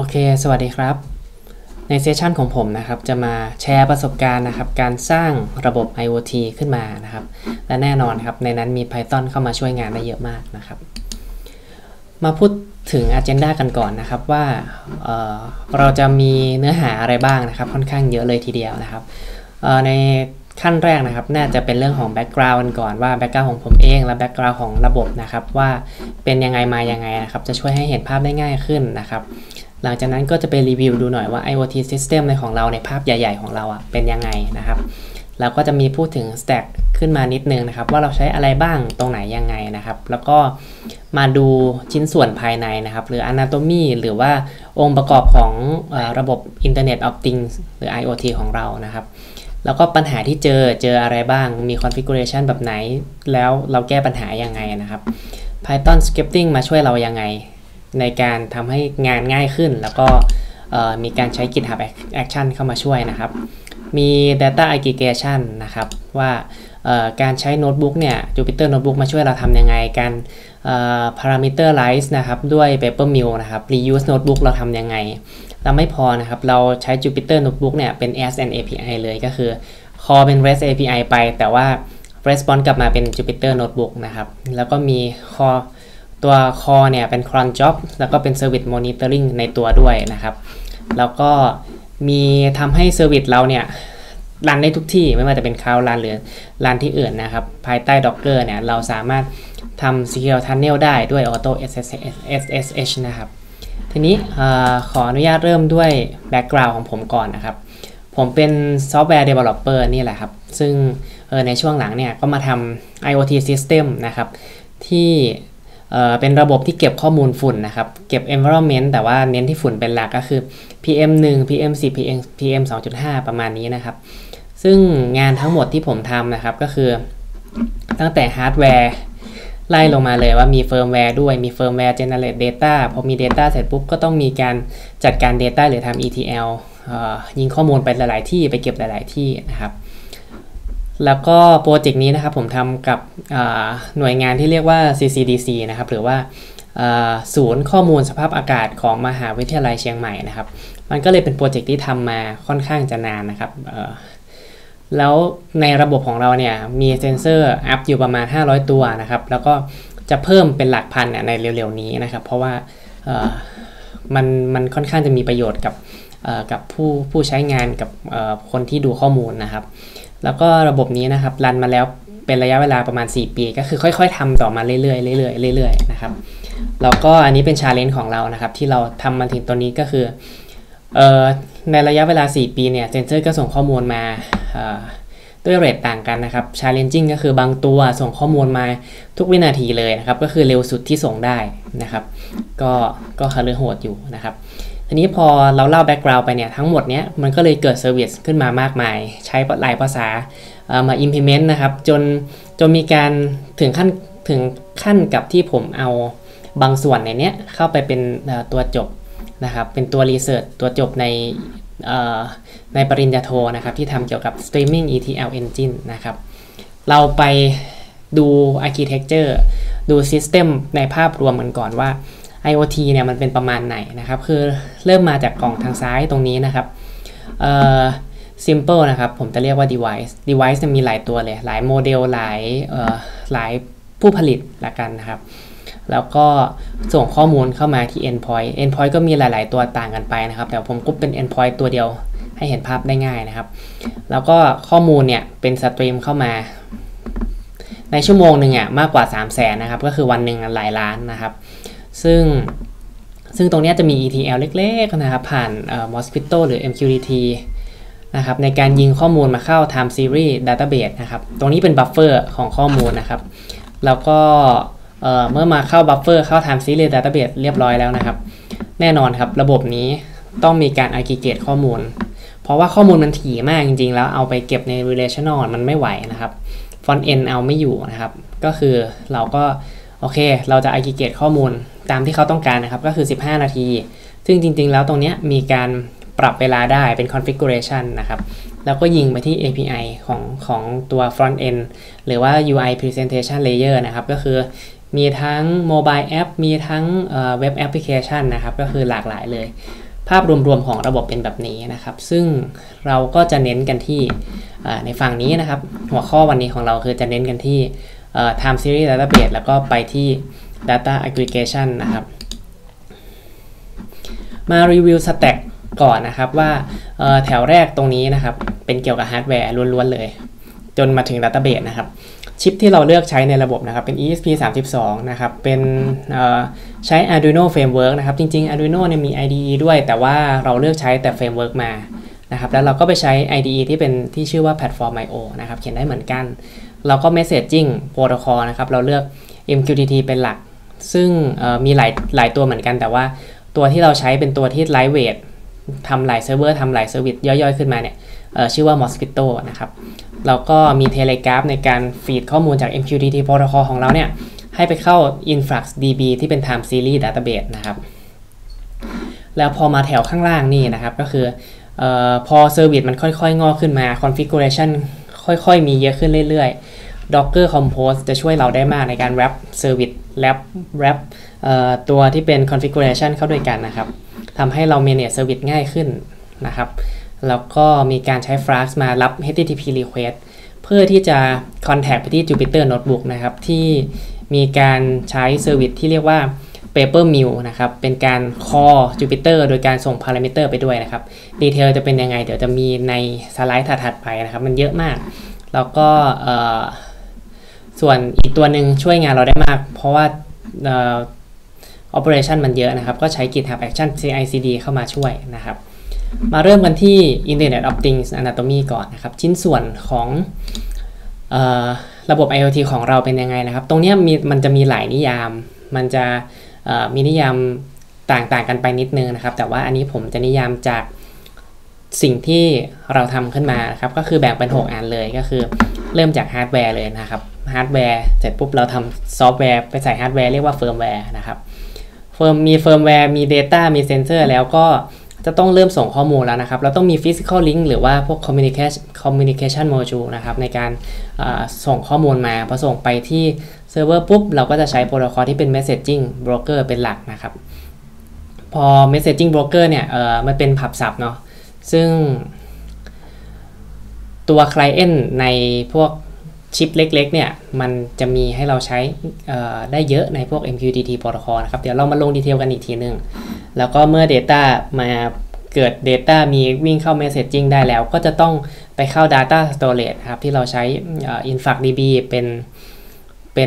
เคสวัสดีครับในเซสชันของผมนะครับจะมาแชร์ประสบการณ์นะครับการสร้างระบบ IoT ขึ้นมานะครับและแน่นอนครับในนั้นมี Python เข้ามาช่วยงานได้เยอะมากนะครับมาพูดถึง Agenda กันก่อนนะครับว่าเราจะมีเนื้อหาอะไรบ้างนะครับค่อนข้างเยอะเลยทีเดียวนะครับในขั้นแรกนะครับน่าจะเป็นเรื่องของ Background กันก่อนว่า Background ของผมเองและ Background ของระบบนะครับว่าเป็นยังไงมายังไงนะครับจะช่วยให้เห็นภาพได้ง่ายขึ้นนะครับหลังจากนั้นก็จะไปรีวิวดูหน่อยว่า IoT System ในของเราในภาพใหญ่ๆของเราเป็นยังไงนะครับแล้วก็จะมีพูดถึง Stack ขึ้นมานิดนึงนะครับว่าเราใช้อะไรบ้างตรงไหนยังไงนะครับแล้วก็มาดูชิ้นส่วนภายในนะครับหรือ Anatomy หรือว่าองค์ประกอบของระบบ Internet of Things หรือ IoT ของเรานะครับแล้วก็ปัญหาที่เจออะไรบ้างมี configuration แบบไหนแล้วเราแก้ปัญหายังไงนะครับ Python scripting มาช่วยเรายังไงในการทำให้งานง่ายขึ้นแล้วก็มีการใช้ GitHub Action เข้ามาช่วยนะครับมี Data Aggregation นะครับว่าการใช้โน้ตบุ๊กเนี่ย Jupyter Notebook มาช่วยเราทำยังไงการ Parameterize นะครับด้วย Papermill นะครับ Reuse Notebook เราทำยังไงแล้วไม่พอนะครับเราใช้ Jupyter Notebook เนี่ยเป็น as an API เลยก็คือ call เป็น REST API ไปแต่ว่า response กลับมาเป็น Jupyter Notebook นะครับแล้วก็มี callตัว core เนี่ยเป็น cron job แล้วก็เป็น service monitoring ในตัวด้วยนะครับแล้วก็มีทำให้ service เราเนี่ยรันได้ทุกที่ไม่ว่าจะเป็น cloud run หรือรันที่อื่นนะครับภายใต้ Docker เนี่ยเราสามารถทำ secure tunnel ได้ด้วย auto SSH นะครับทีนี้ขออนุญาตเริ่มด้วย background ของผมก่อนนะครับผมเป็น software developer นี่แหละครับซึ่งในช่วงหลังเนี่ยก็มาทำ IoT system นะครับที่เป็นระบบที่เก็บข้อมูลฝุ่นนะครับเก็บ environment แต่ว่าเน้นที่ฝุ่นเป็นหลักก็คือ PM1 PM10 PM 2.5 ประมาณนี้นะครับซึ่งงานทั้งหมดที่ผมทำนะครับก็คือตั้งแต่ฮาร์ดแวร์ไล่ลงมาเลยว่ามีเฟิร์มแวร์ด้วยมีเฟิร์มแวร์ generate data พอมี data เสร็จปุ๊บก็ต้องมีการจัดการ data หรือทำ ETL ยิงข้อมูลไปหลายๆที่ไปเก็บหลายๆที่นะครับแล้วก็โปรเจกต์นี้นะครับผมทำกับหน่วยงานที่เรียกว่า CCDC นะครับหรือว่าศูนย์ข้อมูลสภาพอากาศของมหาวิทยาลัยเชียงใหม่นะครับมันก็เลยเป็นโปรเจกต์ที่ทำมาค่อนข้างจะนานนะครับแล้วในระบบของเราเนี่ยมีเซนเซอร์อัพอยู่ประมาณ500ตัวนะครับแล้วก็จะเพิ่มเป็นหลักพันในเร็วๆนี้นะครับเพราะว่ามันค่อนข้างจะมีประโยชน์กับผู้ใช้งานกับคนที่ดูข้อมูลนะครับแล้วก็ระบบนี้นะครับรันมาแล้วเป็นระยะเวลาประมาณ4ปีก็คือค่อยๆทำต่อมาเรื่อยๆนะครับแล้วก็อันนี้เป็น challenge ของเรานะครับที่เราทำมาถึงตอนนี้ก็คือในระยะเวลา4ปีเนี่ยเซนเซอร์ก็ส่งข้อมูลมาด้วยเรทต่างกันนะครับ challenging ก็คือบางตัวส่งข้อมูลมาทุกวินาทีเลยนะครับก็คือเร็วสุดที่ส่งได้นะครับก็คาลือโหดอยู่นะครับทีนี้พอเราเล่า background ไปเนี่ยทั้งหมดเนี้ยมันก็เลยเกิด service ขึ้นมามากมายใช้หลายภาษามา implement นะครับจนมีการถึงขั้นกับที่ผมเอาบางส่วนในเนี้ยเข้าไปเป็นตัวจบนะครับเป็นตัว research ตัวจบในปริญญาโทนะครับที่ทำเกี่ยวกับ streaming ETL engine นะครับเราไปดู architecture ดู system ในภาพรวมกันก่อนว่า IoT เนี่ยมันเป็นประมาณไหนนะครับคือเริ่มมาจากกล่องทางซ้ายตรงนี้นะครับsimple นะครับผมจะเรียกว่า device จะมีหลายตัวเลยหลายโมเดลหลายผู้ผลิตละกันนะครับแล้วก็ส่งข้อมูลเข้ามาที่ endpoint ก็มีหลายๆตัวต่างกันไปนะครับแต่ผมกรุ๊ปเป็น endpoint ตัวเดียวให้เห็นภาพได้ง่ายนะครับแล้วก็ข้อมูลเนี่ยเป็นสตรีมเข้ามาในชั่วโมงหนึ่งมากกว่า 300,000 นะครับก็คือวันหนึ่งหลายล้านนะครับซึ่งตรงนี้จะมี ETL เล็กๆนะครับผ่าน Mosquito หรือ MQTT นะครับในการยิงข้อมูลมาเข้า Time Series Database นะครับตรงนี้เป็นบัฟเฟอร์ของข้อมูลนะครับแล้วก็เมื่อมาเข้าบัฟเฟอร์เข้า Time Series Database เรียบร้อยแล้วนะครับแน่นอนครับระบบนี้ต้องมีการ aggregate ข้อมูลเพราะว่าข้อมูลมันถี่มากจริงๆแล้วเอาไปเก็บใน relational มันไม่ไหวนะครับ front end เอาไม่อยู่นะครับก็คือเราก็โอเคเราจะ aggregate ข้อมูลตามที่เขาต้องการนะครับก็คือ15 นาทีซึ่งจริงๆแล้วตรงนี้มีการปรับเวลาได้เป็น configuration นะครับแล้วก็ยิงไปที่ API ของตัว front end หรือว่า UI presentation layer นะครับก็คือมีทั้ง mobile app มีทั้งweb application นะครับก็คือหลากหลายเลยภาพรวมๆของระบบเป็นแบบนี้นะครับซึ่งเราก็จะเน้นกันที่ในฝั่งนี้นะครับหัวข้อวันนี้ของเราคือจะเน้นกันที่time series database แล้วก็ไปที่ data aggregation นะครับมารีวิว stack ก่อนนะครับว่าแถวแรกตรงนี้นะครับเป็นเกี่ยวกับฮาร์ดแวร์ล้วนๆเลยจนมาถึง database นะครับชิปที่เราเลือกใช้ในระบบนะครับเป็น ESP32 นะครับเป็นใช้ Arduino Framework นะครับจริงๆ Arduino เนี่ยมี IDE ด้วยแต่ว่าเราเลือกใช้แต่ Framework มานะครับแล้วเราก็ไปใช้ IDE ที่เป็นที่ชื่อว่า Platform.io นะครับเขียนได้เหมือนกันเราก็ Messaging Protocol นะครับเราเลือก MQTT เป็นหลักซึ่งมีหลายตัวเหมือนกันแต่ว่าตัวที่เราใช้เป็นตัวที่ Lightweight ทำหลายเซิร์ฟเวอร์ทำหลายเซอร์วิสย่อยๆขึ้นมาเนี่ยชื่อว่า Mosquito นะครับเราก็มี Telegraph ในการฟีดข้อมูลจาก MQTT Protocol ของเราเนี่ยให้ไปเข้า InfluxDB ที่เป็น Time Series Database นะครับแล้วพอมาแถวข้างล่างนี่นะครับก็คือพอเซอร์วิสมันค่อยๆงอกขึ้นมา Configuration ค่อยๆมีเยอะขึ้นเรื่อยๆ Docker Compose จะช่วยเราได้มากในการ wrap Service wrap ตัวที่เป็น Configuration เข้าด้วยกันนะครับทำให้เรา manage Service ง่ายขึ้นนะครับแล้วก็มีการใช้ Flux มารับ HTTP request เพื่อที่จะ contact ไปที่ Jupyter Notebook นะครับที่มีการใช้ Service ที่เรียกว่า Papermill นะครับเป็นการ call Jupyter โดยการส่ง parameter ไปด้วยนะครับดีเทลจะเป็นยังไงเดี๋ยวจะมีในสไลด์ถัดๆไปนะครับมันเยอะมากแล้วก็ส่วนอีกตัวหนึ่งช่วยงานเราได้มากเพราะว่าoperation มันเยอะนะครับก็ใช้ GitHub Action CI/CD เข้ามาช่วยนะครับมาเริ่มกันที่ Internet of Things Anatomy ก่อนนะครับชิ้นส่วนของระบบ IoT ของเราเป็นยังไงนะครับตรงนี้มันจะมีหลายนิยามมันจะมีนิยามต่างกันไปนิดนึงนะครับแต่ว่าอันนี้ผมจะนิยามจากสิ่งที่เราทำขึ้นมานะครับก็คือแบ่งเป็น6อันเลยก็คือเริ่มจากฮาร์ดแวร์เลยนะครับฮาร์ดแวร์เสร็จปุ๊บเราทำซอฟต์แวร์ไปใส่ฮาร์ดแวร์เรียกว่าเฟิร์มแวร์นะครับมีเฟิร์มแวร์มี Data มีเซนเซอร์แล้วก็จะต้องเริ่มส่งข้อมูลแล้วนะครับเราต้องมี Physical Link หรือว่าพวก Communication Module นะครับในการส่งข้อมูลมาพอส่งไปที่เซิร์ฟเวอร์ปุ๊บเราก็จะใช้โปรโตคอลที่เป็น Messaging Broker เป็นหลักนะครับพอ Messaging Broker เนี่ยมันเป็นผับศัพท์เนาะซึ่งตัว Client ในพวกชิปเล็กๆเนี่ยมันจะมีให้เราใช้ได้เยอะในพวก MQTT Protocol นะครับเดี๋ยวเรามาลงดีเทลกันอีกทีนึงแล้วก็เมื่อ Data มาเกิด Data มีวิ่งเข้า Messaging ได้แล้วก็จะต้องไปเข้า Data Storage ครับที่เราใช้InfluxDB เป็น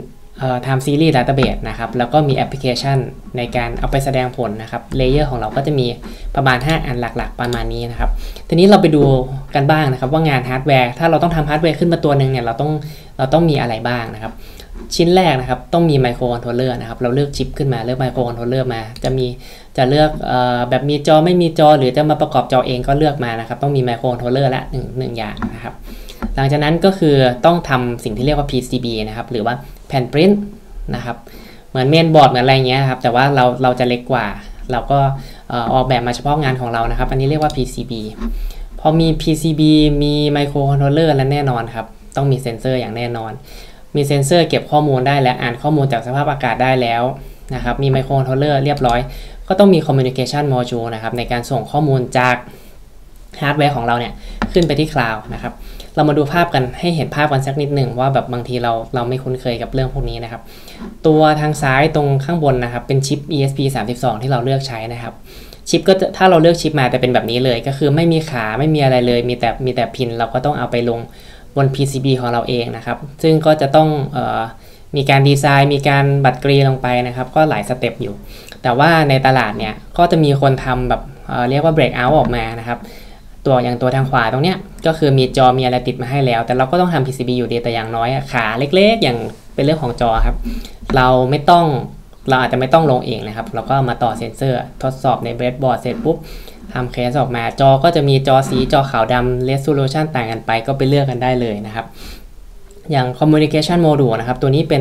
Time Series Database นะครับแล้วก็มีแอปพลิเคชันในการเอาไปแสดงผลนะครับเลเยอร์ของเราก็จะมีประมาณ5อันหลักๆประมาณนี้นะครับทีนี้เราไปดูกันบ้างนะครับว่างานฮาร์ดแวร์ถ้าเราต้องทำฮาร์ดแวร์ขึ้นมาตัวหนึ่งเนี่ยเราต้องมีอะไรบ้างนะครับชิ้นแรกนะครับต้องมีไมโครคอนโทรลเลอร์นะครับเราเลือกชิปขึ้นมาเลือกไมโครคอนโทรลเลอร์มาจะเลือกแบบมีจอไม่มีจอหรือจะมาประกอบจอเองก็เลือกมานะครับต้องมีไมโครคอนโทรลเลอร์ละหนึ่งอย่างนะครับหลังจากนั้นก็คือต้องทำสิ่งที่เรียกว่า PCB นะครับหรือว่าแผ่นปริ้นนะครับเหมือนเมนบอร์ดเหมือนอะไรเงี้ยครับแต่ว่าเราจะเล็กกว่าเราก็ออกแบบมาเฉพาะงานของเรานะครับอันนี้เรียกว่า PCB พอมี PCB มีไมโครคอนโทรลเลอร์และแน่นอนครับต้องมีเซ็นเซอร์อย่างแน่นอนมีเซ็นเซอร์เก็บข้อมูลได้และอ่านข้อมูลจากสภาพอากาศได้แล้วนะครับมีไมโครคอนโทรลเลอร์เรียบร้อยก็ต้องมี Communication Module นะครับในการส่งข้อมูลจากฮาร์ดแวร์ของเราเนี่ยขึ้นไปที่คลาวด์นะครับเรามาดูภาพกันให้เห็นภาพกันสักนิดหนึ่งว่าแบบบางทีเราไม่คุ้นเคยกับเรื่องพวกนี้นะครับตัวทางซ้ายตรงข้างบนนะครับเป็นชิป ESP32 ที่เราเลือกใช้นะครับชิปก็ถ้าเราเลือกชิปมาจะเป็นแบบนี้เลยก็คือไม่มีขาไม่มีอะไรเลยมีแต่พินเราก็ต้องเอาไปลงบน PCB ของเราเองนะครับซึ่งก็จะต้องมีการดีไซน์มีการบัดกรีลงไปนะครับก็หลายสเต็ปอยู่แต่ว่าในตลาดเนี่ยก็จะมีคนทำแบบเรียกว่า break out ออกมานะครับอย่างตัวทางขวาตรงเนี้ยก็คือมีจอมีอะไรติดมาให้แล้วแต่เราก็ต้องทำ PCB อยู่ดีแต่อย่างน้อยขาเล็กๆอย่างเป็นเรื่องของจอครับเราอาจจะไม่ต้องลงเองนะครับเราก็มาต่อเซ็นเซอร์ทดสอบในเบรดบอร์ดเสร็จปุ๊บทำเคสออกมาจอก็จะมีจอสีจอขาวดำ resolution ต่างกันไปก็ไปเลือกกันได้เลยนะครับอย่าง communication module นะครับตัวนี้เป็น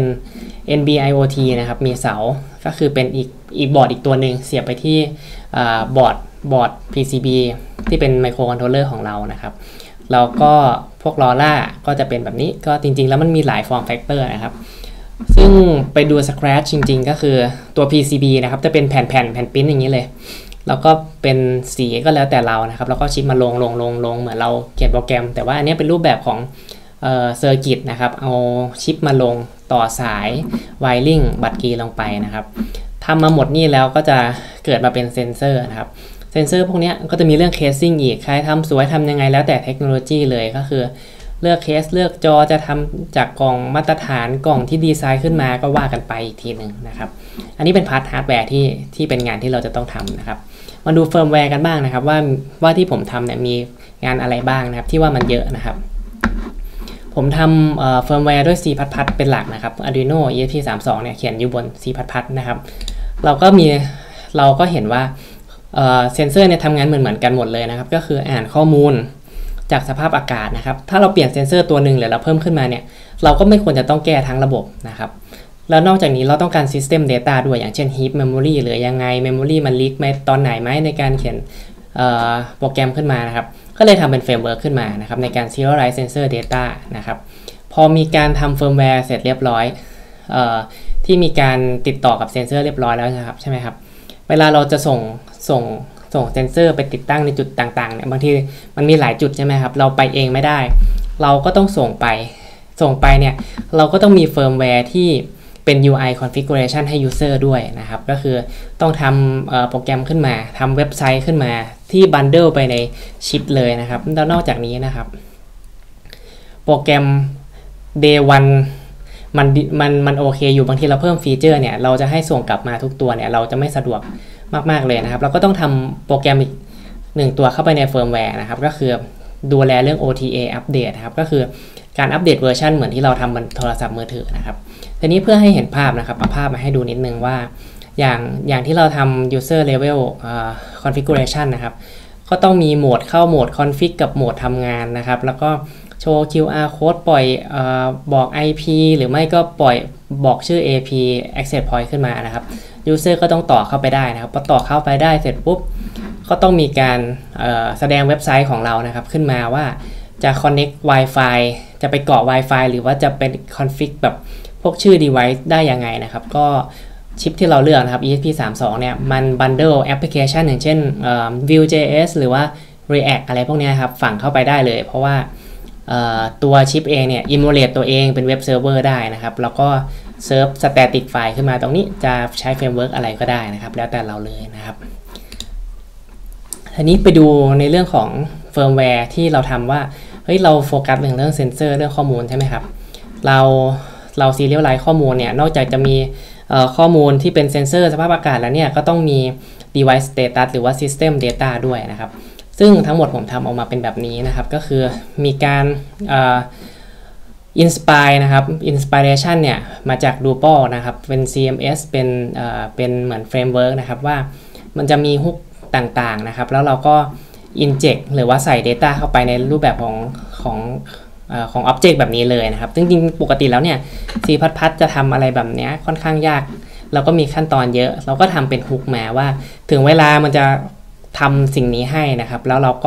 NB-IoT นะครับมีเสาก็คือเป็นอีกบอร์ดอีกตัวหนึ่งเสียบไปที่บอร์ด PCB ที่เป็นไมโครคอนโทรลเลอร์ของเรานะครับแล้วก็พวกลอร่าก็จะเป็นแบบนี้ก็จริงๆแล้วมันมีหลาย form factor นะครับซึ่งไปดู scratch จริงๆก็คือตัว PCB นะครับจะเป็นแผ่นปริ้นอย่างนี้เลยแล้วก็เป็นสีก็แล้วแต่เรานะครับแล้วก็ชิปมาลงเหมือนเราเขียนโปรแกรมแต่ว่าอันนี้เป็นรูปแบบของเซอร์กิตนะครับเอาชิปมาลงต่อสายไวริ่งบัตรคีย์ลงไปนะครับทำมาหมดนี่แล้วก็จะเกิดมาเป็นเซนเซอร์นะครับเซนเซอร์พวกนี้ก็จะมีเรื่องเคสซิ่งอีกใครทำสวยทำยังไงแล้วแต่เทคโนโลยีเลยก็คือเลือกเคสเลือกจอจะทำจากกล่องมาตรฐานกล่องที่ดีไซน์ขึ้นมาก็ว่ากันไปอีกทีหนึ่งนะครับอันนี้เป็นพาร์ทฮาร์ดแวร์ที่เป็นงานที่เราจะต้องทำนะครับมาดูเฟิร์มแวร์กันบ้างนะครับว่าที่ผมทำเนี่ยมีงานอะไรบ้างนะครับที่ว่ามันเยอะนะครับผมทำเฟิร์มแวร์ด้วย C++ เป็นหลักนะครับ Arduino ESP32 เนี่ยเขียนอยู่บน C++ นะครับเราก็เห็นว่าเซนเซอร์เนี่ยทำงานเหมือนกันหมดเลยนะครับก็คืออ่านข้อมูลจากสภาพอากาศนะครับถ้าเราเปลี่ยนเซนเซอร์ตัวหนึ่งหรือเราเพิ่มขึ้นมาเนี่ยเราก็ไม่ควรจะต้องแก้ทั้งระบบนะครับแล้วนอกจากนี้เราต้องการ System Data ด้วยอย่างเช่น Heap Memory หรือยังไง Memory มัน leak ไหมตอนไหนไหมในการเขียนโปรแกรมขึ้นมานะครับก็เลยทำเป็นเฟรมเวิร์กขึ้นมานะครับในการ Serialize Sensor Data นะครับพอมีการทำเฟิร์มแวร์เสร็จเรียบร้อยที่มีการติดต่อกับเซนเซอร์เรียบร้อยแล้วนะครับใช่ไหมครับเวลาเราจะส่งเซนเซอร์ไปติดตั้งในจุดต่างๆเนี่ยบางทีมันมีหลายจุดใช่ไหมครับเราไปเองไม่ได้เราก็ต้องส่งไปเนี่ยเราก็ต้องมีเฟิร์มแวร์ที่เป็น UI configuration ให้ user ด้วยนะครับก็คือต้องทำโปรแกรมขึ้นมาทำเว็บไซต์ขึ้นมาที่ bundle ไปในชิปเลยนะครับแล้วนอกจากนี้นะครับโปรแกรม day 1มันโอเคอยู่บางทีเราเพิ่มฟีเจอร์เนี่ยเราจะให้ส่งกลับมาทุกตัวเนี่ยเราจะไม่สะดวกมากๆเลยนะครับเราก็ต้องทำโปรแกรมอีก1ตัวเข้าไปในเฟิร์มแวร์นะครับก็คือดูแลเรื่อง OTA อัปเดตนะครับก็คือการอัปเดตเวอร์ชันเหมือนที่เราทำบนโทรศัพท์มือถือนะครับทีนี้เพื่อให้เห็นภาพนะครับเอาภาพมาให้ดูนิดนึงว่าอย่างที่เราทำ user level configuration นะครับก็ต้องมีโหมดเข้าโหมด config กับโหมดทำงานนะครับแล้วก็โชว์ QR code ปล่อยบอก IP หรือไม่ก็ปล่อยบอกชื่อ AP access point ขึ้นมานะครับ user ก็ต้องต่อเข้าไปได้นะครับพอต่อเข้าไปได้เสร็จปุ๊บก็ต้องมีการแสดงเว็บไซต์ของเรานะครับขึ้นมาว่าจะ connect Wi-Fi จะไปเกาะ Wi-Fi หรือว่าจะเป็น config แบบพวกชื่อ device ได้ยังไงนะครับก็ชิปที่เราเลือกนะครับ ESP32 เนี่ยมัน bundle application อย่างเช่นVue.js หรือว่า React อะไรพวกนี้ครับฝังเข้าไปได้เลยเพราะว่าตัวชิปเองเนี่ย emulate ตัวเองเป็นเว็บเซิร์ฟเวอร์ได้นะครับแล้วก็เซิร์ฟ static file ขึ้นมาตรงนี้จะใช้เฟรมเวิร์กอะไรก็ได้นะครับแล้วแต่เราเลยนะครับทีนี้ไปดูในเรื่องของเฟิร์มแวร์ที่เราทำว่าเฮ้ยเราโฟกัสเรื่องเซนเซอร์เรื่องข้อมูลใช่ไหมครับเราซีเรียลไลซ์ข้อมูลเนี่ยนอกจากจะมีข้อมูลที่เป็นเซนเซอร์สภาพอากาศแล้วเนี่ยก็ต้องมี device status หรือว่า system data ด้วยนะครับซึ่งทั้งหมดผมทำออกมาเป็นแบบนี้นะครับก็คือมีการinspire นะครับ inspiration เนี่ยมาจาก Drupal นะครับเป็น CMS เป็นเหมือน framework นะครับว่ามันจะมีฮุกต่างๆนะครับแล้วเราก็ inject หรือว่าใส่ data เข้าไปในรูปแบบของ object แบบนี้เลยนะครับจริงๆปกติแล้วเนี่ย C++ จะทำอะไรแบบนี้ค่อนข้างยากแล้วก็มีขั้นตอนเยอะเราก็ทำเป็นฮุกมาว่าถึงเวลามันจะทำสิ่งนี้ให้นะครับแล้วเรา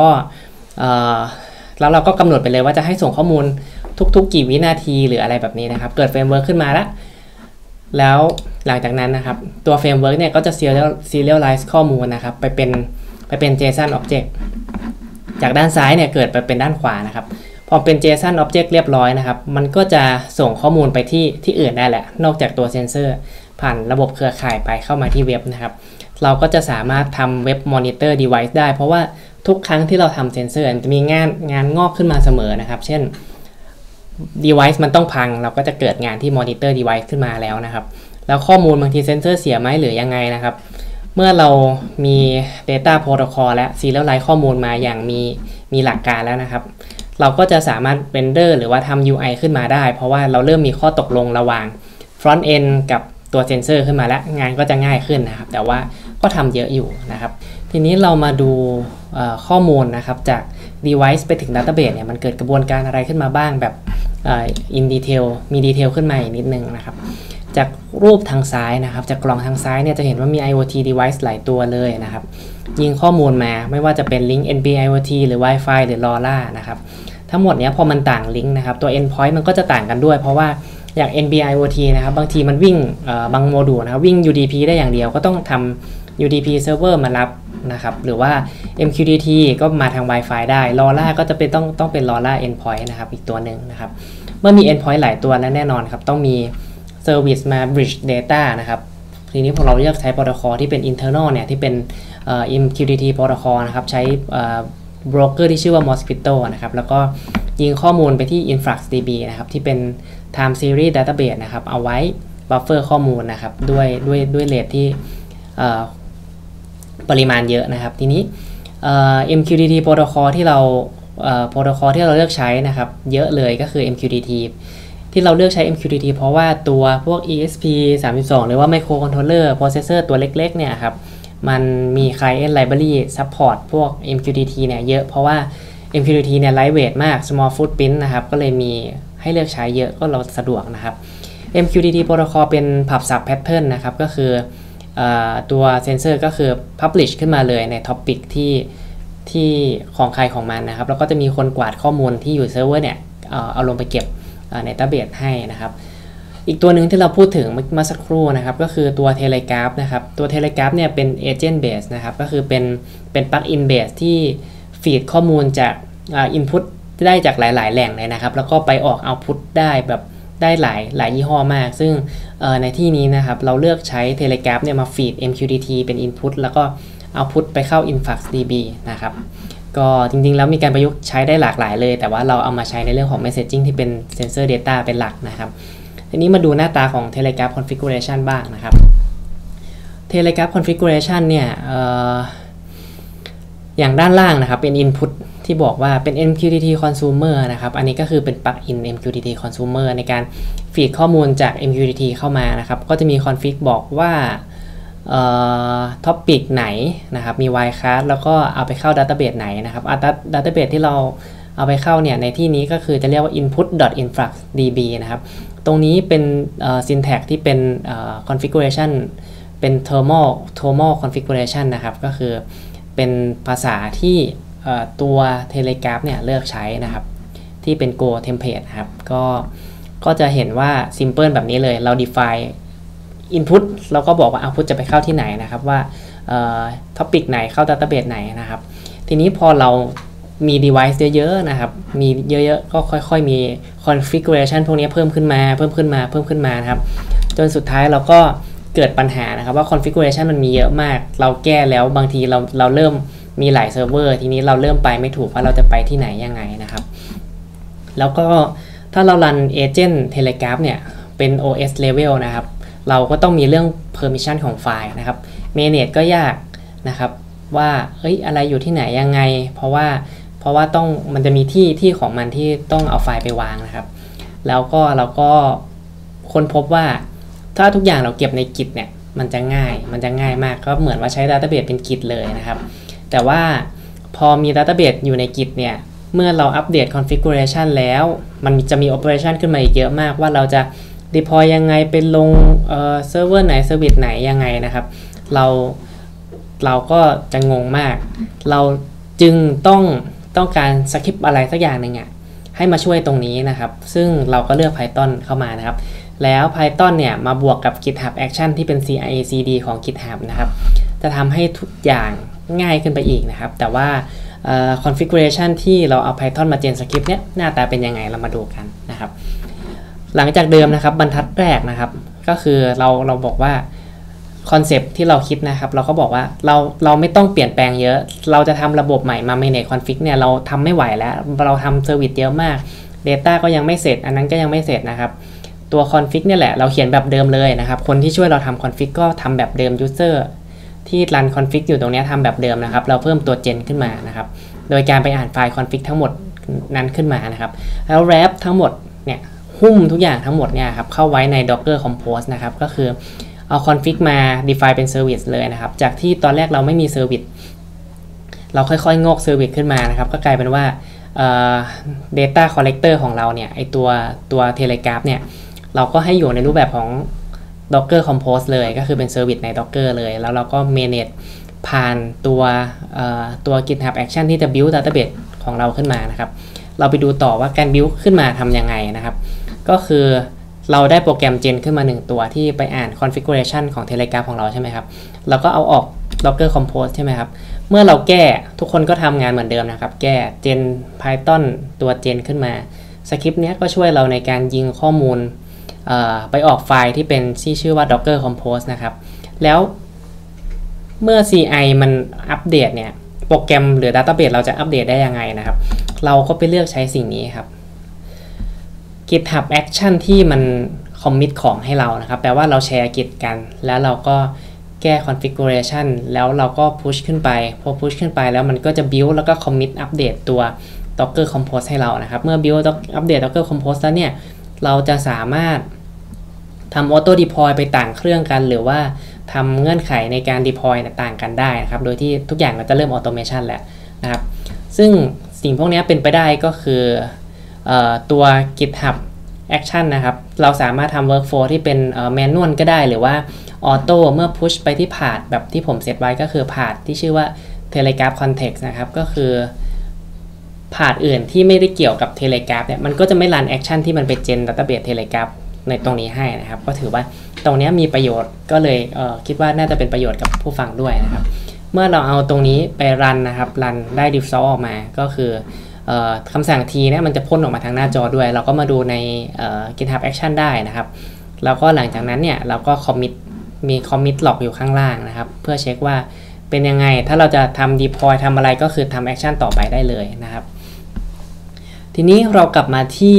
ก็กำหนดไปเลยว่าจะให้ส่งข้อมูลทุกๆกี่วินาทีหรืออะไรแบบนี้นะครับเกิดเฟรมเวิร์กขึ้นมาแล้วหลังจากนั้นนะครับตัวเฟรมเวิร์กเนี่ยก็จะ serialize ข้อมูลนะครับไปเป็น JSON object จากด้านซ้ายเนี่ยเกิดไปเป็นด้านขวานะครับพอเป็น JSON object เรียบร้อยนะครับมันก็จะส่งข้อมูลไปที่อื่นได้แหละนอกจากตัวเซนเซอร์ผ่านระบบเครือข่ายไปเข้ามาที่เว็บนะครับเราก็จะสามารถทำเว็บ monitor device ได้เพราะว่าทุกครั้งที่เราทำเซนเซอร์จะมีงานงอกขึ้นมาเสมอนะครับเช่น device มันต้องพังเราก็จะเกิดงานที่ monitor device ขึ้นมาแล้วนะครับแล้วข้อมูลบางทีเซนเซอร์เสียไหมหรือยังไงนะครับเมื่อเรามี data protocol และ serialize ข้อมูลมาอย่างมีหลักการแล้วนะครับเราก็จะสามารถ render หรือว่าทำ UI ขึ้นมาได้เพราะว่าเราเริ่มมีข้อตกลงระหว่าง front end กับตัวเซนเซอร์ขึ้นมาแล้วงานก็จะง่ายขึ้นนะครับแต่ว่าก็ทำเยอะอยู่นะครับทีนี้เรามาดูข้อมูลนะครับจาก device ไปถึง database เนี่ยมันเกิดกระบวนการอะไรขึ้นมาบ้างแบบin detail มี detail ขึ้นมาอีกนิดนึงนะครับจากรูปทางซ้ายนะครับจากกล่องทางซ้ายเนี่ยจะเห็นว่ามี IoT device หลายตัวเลยนะครับยิงข้อมูลมาไม่ว่าจะเป็น link NB IoT หรือ Wi-Fi หรือ LoRa นะครับทั้งหมดเนี้ยพอมันต่างลิงก์นะครับตัว endpoint มันก็จะต่างกันด้วยเพราะว่าอย่าง NB IoT นะครับบางทีมันวิ่งบางโมดูลนะครับวิ่ง UDP ได้อย่างเดียวก็ต้องทำ UDP server มารับนะครับหรือว่า MQTT ก็มาทาง Wi-Fi ได้ LoRa ก็จะเป็นต้องเป็น LoRa Endpoint นะครับอีกตัวหนึ่งนะครับเมื่อมี Endpoint หลายตัวแน่นอนครับต้องมี Service มา Bridge Data นะครับทีนี้พอเราเลือกใช้โปรโตคอลที่เป็น internal เนี่ยที่เป็นMQTT โปรโตคอลนะครับใช้โบรกเกอร์ที่ชื่อว่า Mosquitto นะครับแล้วก็ยิงข้อมูลไปที่ InfluxDB นะครับที่เป็น Time Series Database นะครับเอาไว้บัฟเฟอร์ข้อมูลนะครับด้วยเรทที่ปริมาณเยอะนะครับทีนี้ MQTT โปรโตคอลที่เราเลือกใช้นะครับเยอะเลยก็คือ MQTT ที่เราเลือกใช้ MQTT เพราะว่าตัวพวก ESP32 หรือว่า Microcontroller Processor ตัวเล็กๆเนี่ยครับมันมี Client Library Support พวก MQTT เนี่ยเยอะเพราะว่า MQTT เนี่ย Lightweight มาก Small Footprint นะครับก็เลยมีให้เลือกใช้เยอะก็เราสะดวกนะครับ MQTT โปรโตคอลเป็น Pub Sub Pattern นะครับก็คือตัวเซนเซอร์ก็คือ Publish ขึ้นมาเลยใน Topic ที่ของใครของมันนะครับแล้วก็จะมีคนกวาดข้อมูลที่อยู่เซิร์ฟเวอร์เนี่ยเอาลงไปเก็บในดัตต้าเบสให้นะครับอีกตัวหนึ่งที่เราพูดถึงเมื่อสักครู่นะครับก็คือตัว Telegraph นะครับตัว Telegraph เนี่ยเป็น Agent Base นะครับก็คือเป็น Plug-in Base ที่ฟีดข้อมูลจากInput ได้จากหลายๆแหล่งเลยนะครับแล้วก็ไปออก Output ได้แบบได้หลายยี่ห้อมากซึ่งในที่นี้นะครับเราเลือกใช้ Telegraph เนี่ยมาฟีด MQTT เป็น Input แล้วก็ Output ไปเข้า InfluxDB นะครับก็จริงๆแล้วมีการประยุกต์ใช้ได้หลากหลายเลยแต่ว่าเราเอามาใช้ในเรื่องของ Messaging ที่เป็น Sensor Data เป็นหลักนะครับทีนี้มาดูหน้าตาของ Telegraph Configuration บ้างนะครับ Telegraph Configuration เนี่ยอย่างด้านล่างนะครับเป็น Input ที่บอกว่าเป็น MQTT Consumer นะครับอันนี้ก็คือเป็น Plugin MQTT Consumer ในการฟีดข้อมูลจาก MQTT เข้ามานะครับก็จะมี config บอกว่าtopic ไหนนะครับมี wildcard แล้วก็เอาไปเข้า database ไหนนะครับdatabase ที่เราเอาไปเข้าเนี่ยในที่นี้ก็คือจะเรียกว่า input.influxdb นะครับตรงนี้เป็นsyntax ที่เป็นconfiguration เป็น thermal configuration นะครับก็คือเป็นภาษาที่ตัว Telegraph เนี่ยเลือกใช้นะครับที่เป็น Go template นะครับก็จะเห็นว่า simple แบบนี้เลยเรา define input เราก็บอกว่า output จะไปเข้าที่ไหนนะครับว่าtopic ไหนเข้า database ไหนนะครับทีนี้พอเรามี device เยอะๆนะครับมีเยอะๆก็ค่อยๆมี configuration พวกนี้เพิ่มขึ้นมานะครับจนสุดท้ายเราก็เกิดปัญหานะครับว่า configuration มันมีเยอะมากเราแก้แล้วบางทีเราเริ่มมีหลายเซิร์ฟเวอร์ทีนี้เราเริ่มไปไม่ถูกว่าเราจะไปที่ไหนยังไงนะครับแล้วก็ถ้าเรารัน agent Telegraph เนี่ยเป็น OS level นะครับเราก็ต้องมีเรื่อง permission ของไฟล์นะครับ manage ก็ยากนะครับว่าอะไรอยู่ที่ไหนยังไงเพราะว่าต้องมันจะมีที่ของมันที่ต้องเอาไฟล์ไปวางนะครับแล้วก็เราก็ค้นพบว่าถ้าทุกอย่างเราเก็บใน Git เนี่ยมันจะง่ายมากก็เหมือนว่าใช้ database เป็น Git เลยนะครับแต่ว่าพอมี database อยู่ใน Git เนี่ยเมื่อเราอัปเดต configuration แล้วมันจะมี operation ขึ้นมาอีกเยอะมากว่าเราจะ deploy ยังไงเป็นลงเซิร์ฟเวอร์ไหนเซอร์วิสไหนยังไงนะครับเราก็จะงงมากเราจึงต้องการสคริปต์อะไรสักอย่างหนึ่งให้มาช่วยตรงนี้นะครับซึ่งเราก็เลือก Python เข้ามานะครับแล้ว Python เนี่ยมาบวกกับ GitHub Action ที่เป็น CI/CD ของ GitHub นะครับจะทำให้ทุกอย่างง่ายขึ้นไปอีกนะครับแต่ว่าconfiguration ที่เราเอา Python มา gen script เนี่ยหน้าตาเป็นยังไงเรามาดูกันนะครับหลังจากเดิมนะครับบรรทัดแรกนะครับก็คือเราบอกว่าคอนเซปต์ที่เราคิดนะครับเราก็บอกว่าเราไม่ต้องเปลี่ยนแปลงเยอะเราจะทำระบบใหม่มา manage config เนี่ยเราทำไม่ไหวแล้วเราทำเซอร์วิสเยอะมาก Data ก็ยังไม่เสร็จอันนั้นก็ยังไม่เสร็จนะครับตัว config เนี่ยแหละเราเขียนแบบเดิมเลยนะครับคนที่ช่วยเราทำ config ก็ทำแบบเดิม user ที่รัน config อยู่ตรงนี้ทำแบบเดิมนะครับเราเพิ่มตัว gen ขึ้นมานะครับโดยการไปอ่านไฟล์ config ทั้งหมดนั้นขึ้นมานะครับแล้ว wrap ทั้งหมดเนี่ยหุ้มทุกอย่างทั้งหมดเนี่ยครับเข้าไว้ใน Docker Compose นะครับก็คือเอา config มา define เป็น service เลยนะครับจากที่ตอนแรกเราไม่มี service เราค่อยๆงอก service ขึ้นมานะครับก็กลายเป็นว่าdata collector ของเราเนี่ยไอตัว Telegraph เนี่ยเราก็ให้อยู่ในรูปแบบของ Docker Compose เลยก็คือเป็น service ใน Docker เลยแล้วเราก็ manage ผ่านตัว GitHub Action ที่จะ build database ของเราขึ้นมานะครับเราไปดูต่อว่าการ build ขึ้นมาทำยังไงนะครับก็คือเราได้โปรแกรม gen ขึ้นมา1ตัวที่ไปอ่าน configuration ของ Telegraph ของเราใช่ไหมครับเราก็เอาออก Docker Compose ใช่ไหมครับเมื่อเราแก้ทุกคนก็ทำงานเหมือนเดิมนะครับแก้ gen Python ตัว gen ขึ้นมาสคริปต์นี้ก็ช่วยเราในการยิงข้อมูลไปออกไฟล์ที่เป็นที่ชื่อว่า Docker Compose นะครับแล้วเมื่อ CI มันอัปเดตเนี่ยโปรแกรมหรือ Database เราจะอัปเดตได้ยังไงนะครับเราก็ไปเลือกใช้สิ่งนี้ครับ GitHub Action ที่มันคอมมิตของให้เรานะครับแปลว่าเราแชร์ Git กันแล้วเราก็แก้ configuration แล้วเราก็ push ขึ้นไปพอ push ขึ้นไปแล้วมันก็จะ build แล้วก็ commit อัปเดตตัว Docker Compose ให้เรานะครับเมื่อ build อัปเดต Docker Compose แล้วเนี่ยเราจะสามารถทำ auto deploy ไปต่างเครื่องกันหรือว่าทำเงื่อนไขในการ deploy ต่างกันได้นะครับโดยที่ทุกอย่างเราจะเริ่ม automation แล้วนะครับซึ่งสิ่งพวกนี้เป็นไปได้ก็คือตัว GitHub Action นะครับเราสามารถทำ workflow ที่เป็นmanual ก็ได้หรือว่า auto เมื่อ push ไปที่ path แบบที่ผมเซตไว้ก็คือ path ที่ชื่อว่า Telegraph Context นะครับก็คือpath อื่นที่ไม่ได้เกี่ยวกับ Telegraph เนี่ยมันก็จะไม่รัน action ที่มันไป gen database Telegraph ในตรงนี้ให้นะครับก็ถือว่าตรงนี้มีประโยชน์ก็เลยคิดว่าน่าจะเป็นประโยชน์กับผู้ฟังด้วยนะครับเมื่อเราเอาตรงนี้ไปรันนะครับรันได้ default ออกมาก็คือคำสั่ง T เนี่ยมันจะพ่นออกมาทางหน้าจอด้วยเราก็มาดูในGitHub Action ได้นะครับแล้วก็หลังจากนั้นเนี่ยเราก็ commit มี commit log อยู่ข้างล่างนะครับเพื่อเช็คว่าเป็นยังไงถ้าเราจะทำ deploy ทำอะไรก็คือทำ action ต่อไปได้เลยนะครับทีนี้เรากลับมาที่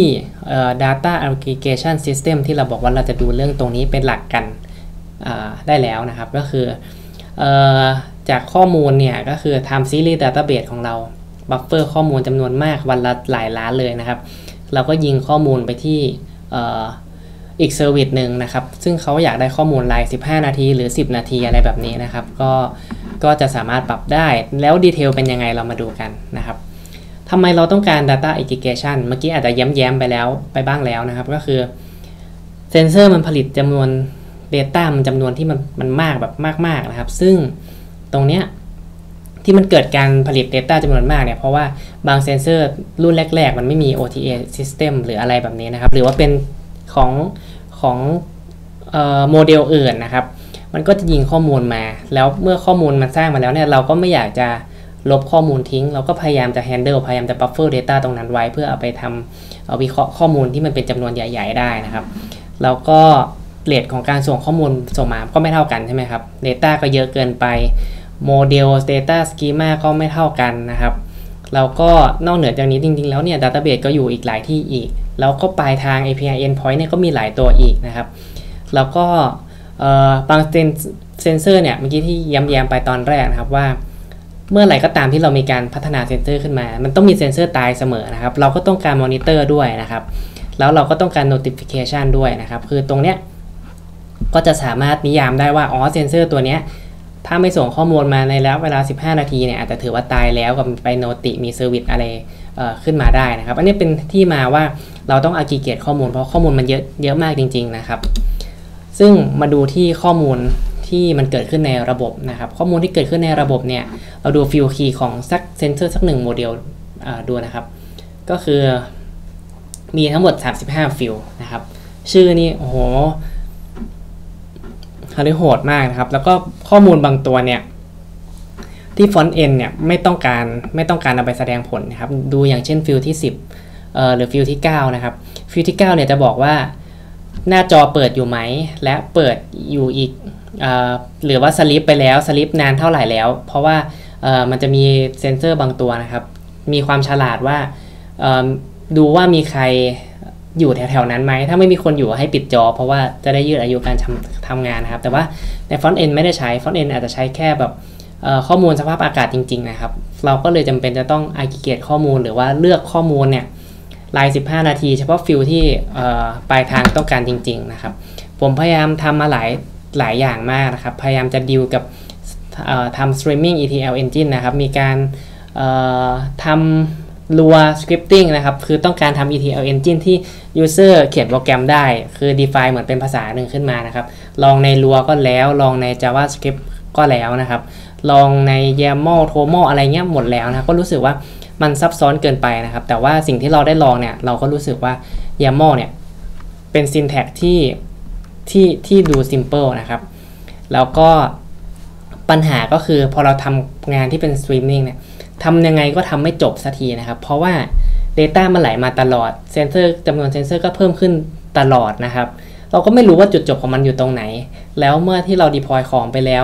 data aggregation system ที่เราบอกว่าเราจะดูเรื่องตรงนี้เป็นหลักกันได้แล้วนะครับก็คือจากข้อมูลเนี่ยก็คือทำ series database ของเราบัฟเฟอร์ข้อมูลจำนวนมากวันละหลายล้านเลยนะครับเราก็ยิงข้อมูลไปที่อีกเซอร์วิสหนึ่งนะครับซึ่งเขาอยากได้ข้อมูลราย15นาทีหรือ10นาทีอะไรแบบนี้นะครับก็จะสามารถปรับได้แล้วดีเทลเป็นยังไงเรามาดูกันนะครับทำไมเราต้องการ data aggregation เมื่อกี้อาจจะแย้มไปบ้างแล้วนะครับก็คือเซนเซอร์มันผลิตจำนวน data มันจำนวนที่มันมากแบบมากๆนะครับซึ่งตรงเนี้ยที่มันเกิดการผลิต Data จำนวนมากเนี่ยเพราะว่าบางเซนเซอร์รุ่นแรกๆมันไม่มี OTA System หรืออะไรแบบนี้นะครับหรือว่าเป็นของโมเดลอื่นนะครับมันก็จะยิงข้อมูลมาแล้วเมื่อข้อมูลมันสร้างมาแล้วเนี่ยเราก็ไม่อยากจะลบข้อมูลทิ้งเราก็พยายามจะ handle พยายามจะ buffer data ตรงนั้นไว้เพื่อเอาไปทำวิเคราะห์ข้อมูลที่มันเป็นจำนวนใหญ่ๆได้นะครับแล้วก็เรทของการส่งข้อมูลส่งมาก็ไม่เท่ากันใช่ไหมครับ Data ก็เยอะเกินไปโมเดล Data Schema ก็ไม่เท่ากันนะครับแล้วก็นอกเหนือจากนี้จริงๆแล้วเนี่ย Database ก็อยู่อีกหลายที่อีกแล้วก็ปลายทาง API Endpoint เนี่ยก็มีหลายตัวอีกนะครับแล้วก็บางเซนเซอร์เนี่ยเมื่อกี้ที่ย้ำไปตอนแรกนะครับว่าเมื่อไหร่ก็ตามที่เรามีการพัฒนาเซนเซอร์ขึ้นมามันต้องมีเซนเซอร์ตายเสมอนะครับเราก็ต้องการมอนิเตอร์ด้วยนะครับแล้วเราก็ต้องการ notification ด้วยนะครับคือตรงเนี้ยก็จะสามารถนิยามได้ว่าเซนเซอร์ตัวเนี้ยถ้าไม่ส่งข้อมูลมาในแล้วเวลา15นาทีเนี่ยอาจจะถือว่าตายแล้วกับไปโนติมีเซอร์วิสอะไรขึ้นมาได้นะครับอันนี้เป็นที่มาว่าเราต้องอาร์กิเกตข้อมูลเพราะข้อมูลมันเยอะมากจริงๆนะครับซึ่งมาดูที่ข้อมูลที่มันเกิดขึ้นในระบบนะครับข้อมูลที่เกิดขึ้นในระบบเนี่ยเราดูฟิลคีย์ของสักเซนเซอร์สัก1โมเดลดูนะครับก็คือมีทั้งหมด35ฟิลนะครับชื่อนี่โอ้โหโหดมากนะครับแล้วก็ข้อมูลบางตัวเนี่ยที่ฟอนต์เอ็นเนี่ยไม่ต้องการเอาไปแสดงผลนะครับดูอย่างเช่นฟิลที่10หรือฟิลที่9นะครับฟิลที่9เนี่ยจะบอกว่าหน้าจอเปิดอยู่ไหมและเปิดอยู่อีกหรือว่าสลิปไปแล้วสลิปนานเท่าไหร่แล้วเพราะว่ามันจะมีเซนเซอร์บางตัวนะครับมีความฉลาดว่าดูว่ามีใครอยู่แถวๆนั้นไหมถ้าไม่มีคนอยู่ให้ปิดจอเพราะว่าจะได้ยืดอายุการทำงานนะครับแต่ว่าในฟอนต์เอ็นไม่ได้ใช้ฟอนต์เอ็นอาจจะใช้แค่แบบข้อมูลสภาพอากาศจริงๆนะครับเราก็เลยจำเป็นจะต้องอาร์กิเกตข้อมูลหรือว่าเลือกข้อมูลเนี่ยราย15นาทีเฉพาะฟิลที่ปลายทางต้องการจริงๆนะครับผมพยายามทำมาหลายอย่างมากนะครับพยายามจะดีลกับทำ streaming ETL engine นะครับมีการทำLua scripting นะครับคือต้องการทำ ETL engine ที่ user เขียนโปรแกรมได้คือ define เหมือนเป็นภาษาหนึ่งขึ้นมานะครับลองใน Lua ก็แล้วลองใน JavaScript ก็แล้วนะครับลองใน YAML TOML อะไรเงี้ยหมดแล้วนะก็รู้สึกว่ามันซับซ้อนเกินไปนะครับแต่ว่าสิ่งที่เราได้ลองเนี่ยเราก็รู้สึกว่า YAML เนี่ยเป็น syntax ที่ดู simple นะครับแล้วก็ปัญหาก็คือพอเราทำงานที่เป็นสตรีมมิ่งเนี่ยทำยังไงก็ทำไม่จบสักทีนะครับเพราะว่า Data มันไหลมาตลอดเซนเซอร์จำนวนเซนเซอร์ก็เพิ่มขึ้นตลอดนะครับเราก็ไม่รู้ว่าจุดจบของมันอยู่ตรงไหนแล้วเมื่อที่เรา deploy ของไปแล้ว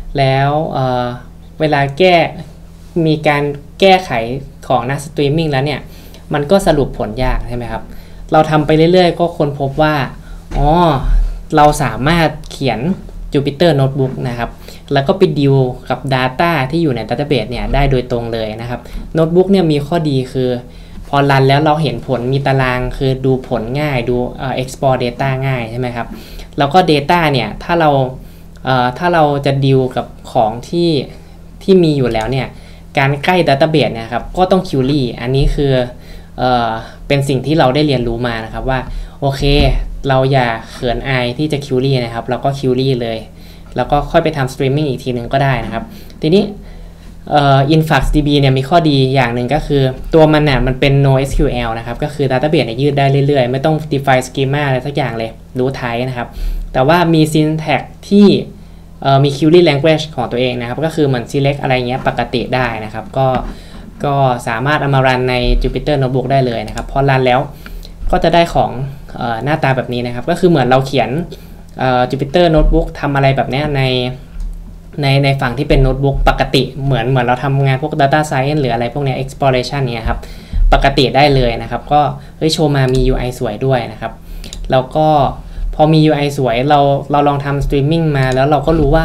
เวลามีการแก้ไขของหน้าสตรีมมิ่งแล้วเนี่ยมันก็สรุปผลยากใช่ไหมครับเราทำไปเรื่อยๆก็ค้นพบว่าเราสามารถเขียน Jupyter Notebook นะครับแล้วก็ไปดิวกับ Data ที่อยู่ใน Database เนี่ยได้โดยตรงเลยนะครับ Notebook เนี่ยมีข้อดีคือพอรันแล้วเราเห็นผลมีตารางคือดูผลง่ายดูexport data ง่ายใช่ไหมครับแล้วก็ data เนี่ยถ้าเราจะดิวกับของที่มีอยู่แล้วเนี่ยการใกล้ database เนี่ยครับก็ต้อง query อันนี้คือเป็นสิ่งที่เราได้เรียนรู้มานะครับว่าโอเคเราอย่าเขินอายที่จะ query นะครับเราก็ query เลยแล้วก็ค่อยไปทำ streaming อีกทีนึงก็ได้นะครับทีนี้InfluxDB เนี่ยมีข้อดีอย่างหนึ่งก็คือตัวมันเนี่ยมันเป็น NoSQL นะครับก็คือ Database เนี่ยยืดได้เรื่อยๆไม่ต้อง define schema อะไรสักอย่างเลยรู้ไทป์นะครับแต่ว่ามี syntax ที่มี query language ของตัวเองนะครับก็คือเหมือน select อะไรเงี้ยปกติได้นะครับก็สามารถเอามารันใน Jupyter Notebook ได้เลยนะครับพอรันแล้วก็จะได้ของหน้าตาแบบนี้นะครับก็คือเหมือนเราเขียนJupyter Notebook ทำอะไรแบบนี้ในฝั่งที่เป็นโน้ตบุ๊กปกติเหมือนเราทำงานพวก Data Science หรืออะไรพวกนี้ Exploration เนี่ยครับปกติได้เลยนะครับก็โชว์มามี UI สวยด้วยนะครับแล้วก็พอมี UI สวยเราลองทำ Streaming มาแล้วเราก็รู้ว่า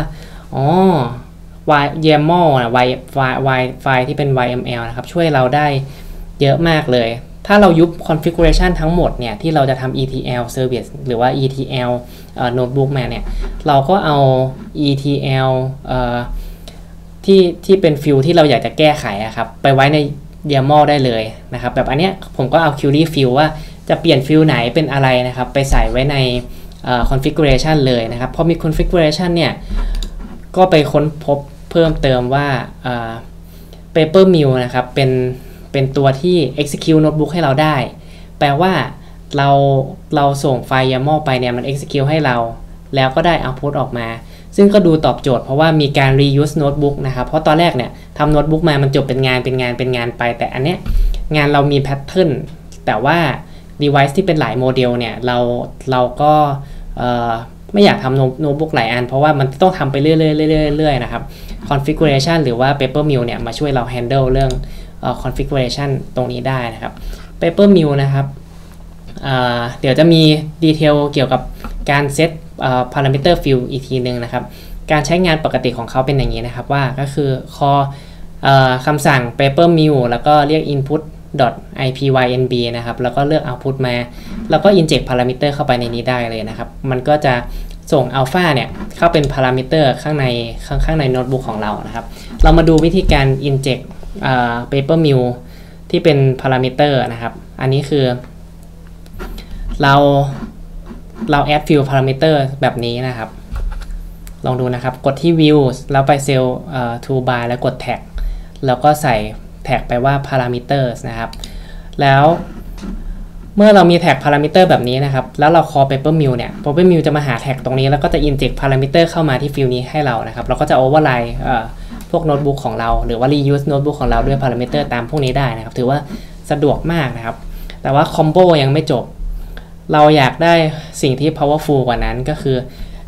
YAML ไฟล์ที่เป็น YML นะครับช่วยเราได้เยอะมากเลยถ้าเรายุบ configuration ทั้งหมดเนี่ยที่เราจะทำ ETL service หรือว่า ETL notebook มาเนี่ยเราก็เอา ETL ที่เป็นฟิลที่เราอยากจะแก้ไขครับไปไว้ใน YAML ได้เลยนะครับแบบอันเนี้ยผมก็เอา query field ว่าจะเปลี่ยนฟิลไหนเป็นอะไรนะครับไปใส่ไว้ใน configuration เลยนะครับพอมี configuration เนี่ยก็ไปค้นพบเพิ่มเติมว่าPapermill นะครับเป็นตัวที่ execute notebook ให้เราได้แปลว่าเราส่งไฟล์ YAML ไปเนี่ยมัน execute ให้เราแล้วก็ได้ output ออกมาซึ่งก็ดูตอบโจทย์เพราะว่ามีการ reuse notebook นะครับเพราะตอนแรกเนี่ยทำ notebook มามันจบเป็นงานไปแต่อันเนี้ยงานเรามี pattern แต่ว่า device ที่เป็นหลายโมเดลเนี่ยเราก็ไม่อยากทำโน้ตบุ๊กหลายอันเพราะว่ามันต้องทำไปเรื่อยๆนะครับ configuration หรือว่า Papermill เนี่ยมาช่วยเรา handle เรื่องconfiguration ตรงนี้ได้นะครับ Papermill นะครับเดี๋ยวจะมีดีเทลเกี่ยวกับการเซตparameter field อีกทีนึงนะครับการใช้งานปกติของเขาเป็นอย่างนี้นะครับว่าก็คือคำสั่ง Papermill แล้วก็เรียก input.ipynb นะครับแล้วก็เลือก output มาแล้วก็ inject parameter เข้าไปในนี้ได้เลยนะครับมันก็จะส่ง alpha เนี่ยเข้าเป็น parameter ข้างในโน้ตบุ๊กของเรานะครับเรามาดูวิธีการ inject Papermill ที่เป็น parameter นะครับอันนี้คือเรา add field parameter แบบนี้นะครับลองดูนะครับกดที่ view แล้วไปเซลล์toolbar แล้วกด tag แล้วก็ใส่ tag ไปว่า parameters นะครับแล้วเมื่อเรามี tag parameter แบบนี้นะครับแล้วเรา call Papermill เนี่ย Papermill จะมาหา tag ตรงนี้แล้วก็จะ inject parameter เข้ามาที่ field นี้ให้เรานะครับเราก็จะ override พวกโน้ตบุ๊กของเราหรือว่า reuse โน้ตบุ๊กของเราด้วย parameter ตามพวกนี้ได้นะครับถือว่าสะดวกมากนะครับแต่ว่า combo ยังไม่จบเราอยากได้สิ่งที่ powerful กว่านั้นก็คือ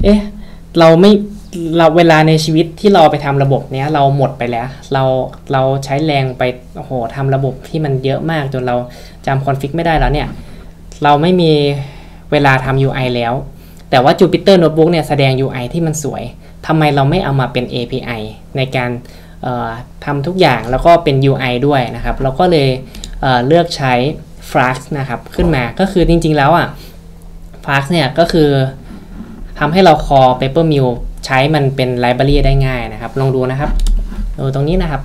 เราเวลาในชีวิตที่เราไปทำระบบเนี้ยเราหมดไปแล้วเราใช้แรงไปทำระบบที่มันเยอะมากจนเราจำคอนฟิกไม่ได้แล้วเนี่ยเราไม่มีเวลาทำ UI แล้วแต่ว่า Jupyter Notebook เนี่ยแสดง UI ที่มันสวยทำไมเราไม่เอามาเป็น API ในการทำทุกอย่างแล้วก็เป็น UI ด้วยนะครับเราก็เลยเลือกใช้ Flux นะครับขึ้นมาก็คือจริงๆแล้วFlux เนี่ยก็คือทำให้เรา call Papermill ใช้มันเป็น library ได้ง่ายนะครับลองดูนะครับดูตรงนี้นะครับ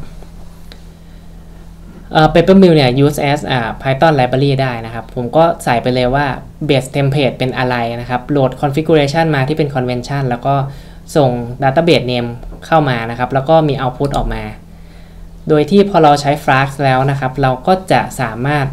Papermill เนี่ย use as Python library ได้นะครับผมก็ใส่ไปเลยว่า base template เป็นอะไรนะครับโหลด configuration มาที่เป็น convention แล้วก็ส่ง database name เข้ามานะครับแล้วก็มี output ออกมาโดยที่พอเราใช้ Flux แล้วนะครับเราก็จะสามารถ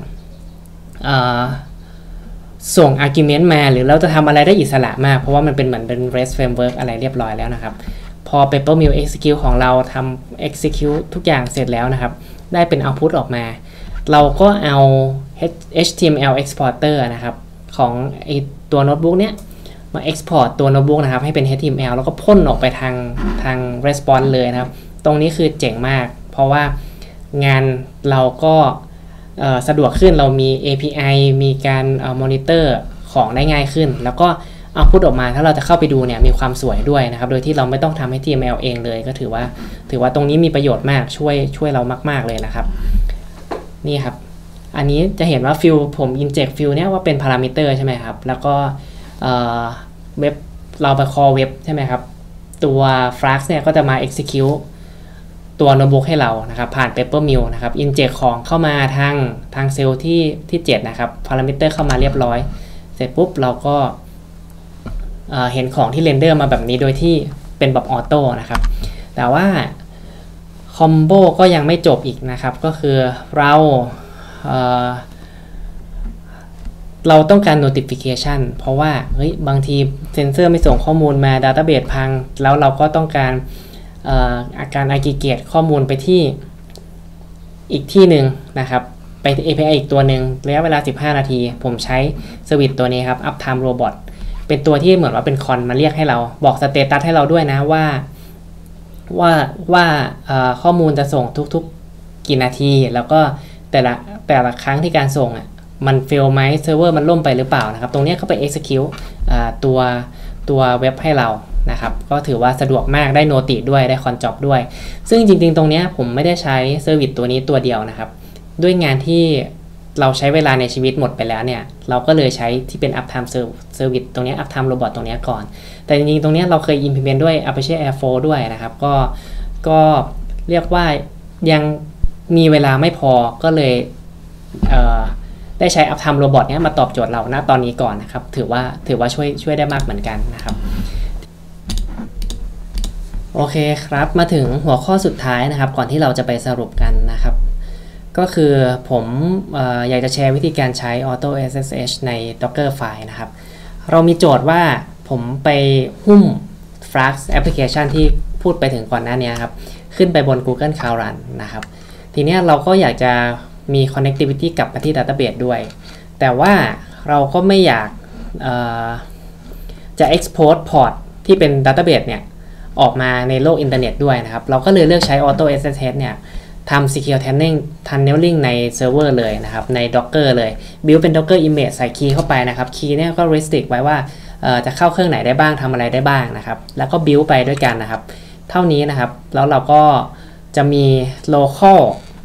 ส่ง argument มาหรือเราจะทำอะไรได้อิสระมากเพราะว่ามันเป็นเหมือนเป็น REST framework อะไรเรียบร้อยแล้วนะครับพอ Peppermill execute ของเราทำ execute ทุกอย่างเสร็จแล้วนะครับได้เป็น output ออกมาเราก็เอา HTML exporter นะครับของไอตัวโน้ตบุ๊กเนี้ยมา export ตัวโน้ตบุ๊กนะครับให้เป็น HTML แล้วก็พ่นออกไปทาง response เลยนะครับตรงนี้คือเจ๋งมากเพราะว่างานเราก็สะดวกขึ้นเรามี API มีการมอนิเตอร์ของได้ง่ายขึ้นแล้วก็เอาพุทออกมาถ้าเราจะเข้าไปดูเนี่ยมีความสวยด้วยนะครับโดยที่เราไม่ต้องทำ HTML เองเลยก็ถือว่าตรงนี้มีประโยชน์มากช่วยเรามากๆเลยนะครับนี่ครับอันนี้จะเห็นว่าฟิลผม inject ฟิลเนี่ยว่าเป็น parameter ใช่ไหมครับแล้วก็เว็บเราไป call เว็บใช่ไหมครับตัว Flux เนี่ยก็จะมา execute ตัวโน้ตบุ๊กให้เรานะครับผ่าน Peppermill นะครับ inject ของเข้ามาทางเซลล์ที่7นะครับ parameter เข้ามาเรียบร้อยเสร็จปุ๊บเราก็เห็นของที่เรนเดอร์มาแบบนี้โดยที่เป็นแบบออโต้นะครับแต่ว่าคอมโบก็ยังไม่จบอีกนะครับก็คือเราต้องการ notification เพราะว่าบางทีเซนเซอร์ไม่ส่งข้อมูลมา database พังแล้วเราก็ต้องการการ aggregate ข้อมูลไปที่อีกที่หนึ่งนะครับไป API อีกตัวหนึ่งระยะเวลา15นาทีผมใช้สวิตตัวนี้ครับ Uptime Robot เป็นตัวที่เหมือนว่าเป็นคอนมาเรียกให้เราบอกสเตตัสให้เราด้วยนะว่าข้อมูลจะส่งทุกๆกี่นาทีแล้วก็แต่ละครั้งที่การส่งมันเฟลไหมเซิร์ฟเวอร์มันล่มไปหรือเปล่านะครับตรงนี้เขาไป execute ตัวเว็บให้เรานะครับก็ถือว่าสะดวกมากได้โนติด้วยได้คอนจ็อบด้วยซึ่งจริงๆตรงนี้ผมไม่ได้ใช้เซอร์วิสตัวนี้ตัวเดียวนะครับด้วยงานที่เราใช้เวลาในชีวิตหมดไปแล้วเนี่ยเราก็เลยใช้ที่เป็น Uptime Service ตรงนี้ Uptime Robot ตรงนี้ก่อนแต่จริงๆตรงนี้เราเคย implement ด้วย Apache Airflow ด้วยนะครับก็เรียกว่ายังมีเวลาไม่พอก็เลยได้ใช้ Uptime Robot เนี้ยมาตอบโจทย์เราณตอนนี้ก่อนนะครับถือว่าช่วยได้มากเหมือนกันนะครับโอเคครับมาถึงหัวข้อสุดท้ายนะครับก่อนที่เราจะไปสรุปกันนะครับก็คือผมอยากจะแชร์วิธีการใช้ Auto SSH ใน Docker File นะครับเรามีโจทย์ว่าผมไปหุ้ม Flux Application ที่พูดไปถึงก่อนหน้านี้ครับขึ้นไปบน Google Cloud Run นะครับทีนี้เราก็อยากจะมี connectivity กลับมาที่ database ด้วยแต่ว่าเราก็ไม่อยากจะ export port ที่เป็น database เนี่ยออกมาในโลกอินเทอร์เน็ตด้วยนะครับเราก็เลยเลือกใช้ Auto SSH เนี่ยทำ secure tunneling ในเซิร์ฟเวอร์เลยนะครับใน Docker เลย build เป็น Docker image ใส่คีย์เข้าไปนะครับคีย์เนี่ยก็ restrict ไว้ว่าจะเข้าเครื่องไหนได้บ้างทำอะไรได้บ้างนะครับแล้วก็ build ไปด้วยกันนะครับเท่านี้นะครับแล้วเราก็จะมี local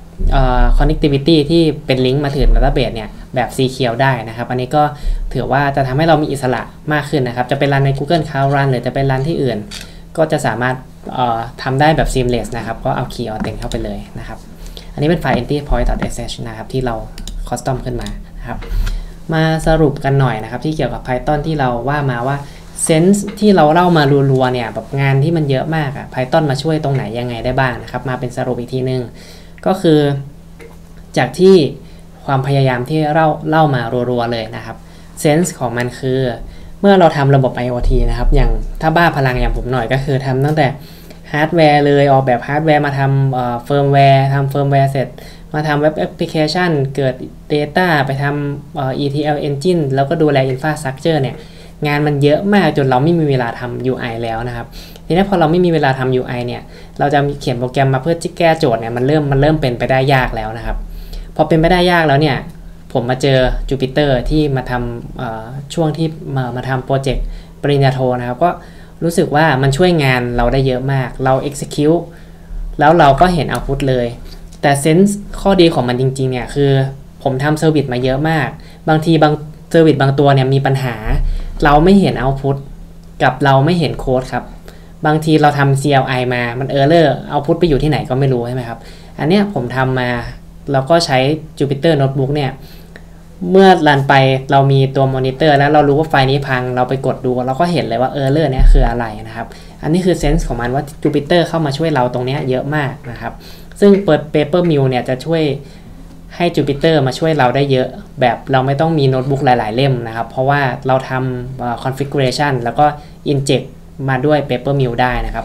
connectivity ที่เป็นลิงก์มาถึง database เนี่ยแบบ secure ได้นะครับอันนี้ก็ถือว่าจะทำให้เรามีอิสระมากขึ้นนะครับจะเป็นรันใน Google Cloud Run หรือจะเป็นรันที่อื่นก็จะสามารถทำได้แบบ seamless นะครับก็เอา key authent เข้าไปเลยนะครับอันนี้เป็นไฟล์ entrypoint.sh นะครับที่เรา custom ขึ้นมานะครับมาสรุปกันหน่อยนะครับที่เกี่ยวกับ Python ที่เราว่ามาว่า sense ที่เราเล่ามารัวๆเนี่ยแบบงานที่มันเยอะมากPython มาช่วยตรงไหนยังไงได้บ้างนะครับมาเป็นสรุปอีกทีนึงก็คือจากที่ความพยายามที่เล่ามารัวๆเลยนะครับ sense ของมันคือเมื่อเราทำระบบ IoT นะครับอย่างถ้าบ้าพลังอย่างผมหน่อยก็คือทำตั้งแต่ฮาร์ดแวร์เลยออกแบบฮาร์ดแวร์มาทำเฟิร์มแวร์เสร็จมาทำเว็บแอปพลิเคชันเกิด Data ไปทำETL Engine แล้วก็ดูแล Infrastructure เนี่ยงานมันเยอะมากจนเราไม่มีเวลาทำ UI แล้วนะครับทีนี้พอเราไม่มีเวลาทำ UI เนี่ยเราจะเขียนโปรแกรมมาเพื่อแก้โจทย์เนี่ยมันเริ่มเป็นไปได้ยากแล้วนะครับพอเป็นไปได้ยากแล้วเนี่ยผมมาเจอ Jupyter ที่มาทำช่วงที่มาทำโปรเจกต์ปริญญาโทนะครับก็รู้สึกว่ามันช่วยงานเราได้เยอะมากเรา execute แล้วเราก็เห็น output เลยแต่ sense ข้อดีของมันจริงๆเนี่ยคือผมทำ service มาเยอะมากบางทีบาง service บางตัวเนี่ยมีปัญหาเราไม่เห็น output กับเราไม่เห็นโค้ดครับบางทีเราทำ CLI มามัน error output ไปอยู่ที่ไหนก็ไม่รู้ใช่ไหมครับอันเนี้ยผมทำมาเราก็ใช้ Jupyter Notebook เนี่ยเมื่อรันไปเรามีตัวมอนิเตอร์แล้วเรารู้ว่าไฟล์นี้พังเราไปกดดูเราก็เห็นเลยว่าerrorเนี่ยคืออะไรนะครับอันนี้คือเซนส์ของมันว่า Jupyter เข้ามาช่วยเราตรงนี้เยอะมากนะครับซึ่งเปิด Peppermill เนี่ยจะช่วยให้ Jupyter มาช่วยเราได้เยอะแบบเราไม่ต้องมีโน้ตบุ๊กหลายๆเล่มนะครับเพราะว่าเราทำconfiguration แล้วก็ inject มาด้วย Peppermill ได้นะครับ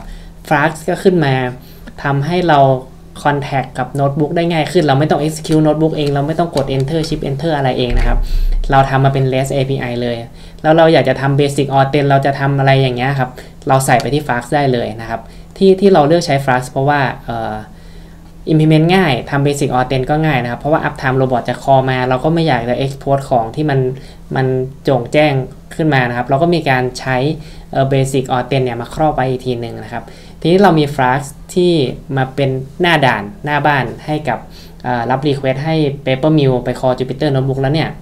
Flux ก็ขึ้นมาทำให้เรา contact กับโน้ตบุ๊กได้ง่ายขึ้นเราไม่ต้อง execute โน้ตบุ๊กเองเราไม่ต้องกด enter shift enter อะไรเองนะครับเราทำมาเป็น REST API เลยแล้วเราอยากจะทำ basic authent เราจะทำอะไรอย่างเงี้ยครับเราใส่ไปที่ Flux ได้เลยนะครับที่เราเลือกใช้ Flux เพราะว่าimplement ง่ายทำ basic authent ก็ง่ายนะครับเพราะว่า uptime robot จะ call มาเราก็ไม่อยากจะ export ของที่มันโจ่งแจ้งขึ้นมานะครับเราก็มีการใช้ basic authent เนี่ยมาครอบไว้อีกทีหนึ่งนะครับทีนี้เรามี Flux ที่มาเป็นหน้าด่านหน้าบ้านให้กับรับ request ให้ Papermill ไป call Jupyter Notebook แล้วเนี่ย